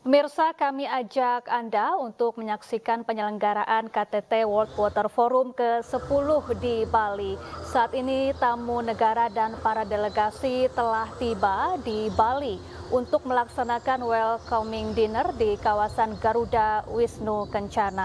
Pemirsa, kami ajak Anda untuk menyaksikan penyelenggaraan KTT World Water Forum ke-10 di Bali. Saat ini tamu negara dan para delegasi telah tiba di Bali untuk melaksanakan welcoming dinner di kawasan Garuda Wisnu Kencana.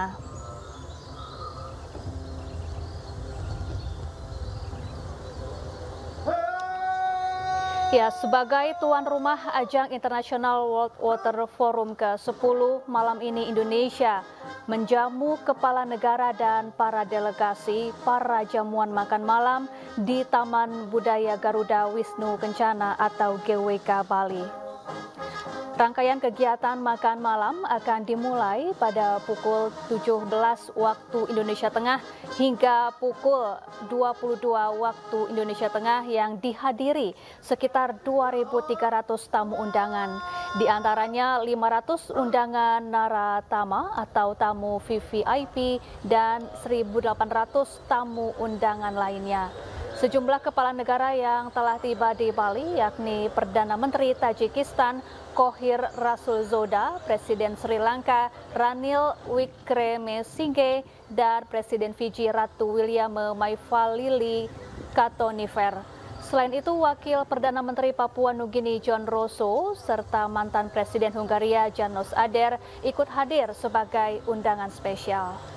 Ya, sebagai tuan rumah ajang International World Water Forum ke-10 malam ini Indonesia menjamu kepala negara dan para delegasi para jamuan makan malam di Taman Budaya Garuda Wisnu Kencana atau GWK Bali. Rangkaian kegiatan makan malam akan dimulai pada pukul 17 waktu Indonesia Tengah hingga pukul 22 waktu Indonesia Tengah yang dihadiri sekitar 2.300 tamu undangan. Di antaranya 500 undangan naratama atau tamu VVIP dan 1.800 tamu undangan lainnya. Sejumlah kepala negara yang telah tiba di Bali yakni Perdana Menteri Tajikistan Kohir Rasul Zoda, Presiden Sri Lanka Ranil Wickremesinghe, dan Presiden Fiji Ratu William Maifalili Katonifer. Selain itu, Wakil Perdana Menteri Papua Nugini John Rosso serta mantan Presiden Hungaria János Áder ikut hadir sebagai undangan spesial.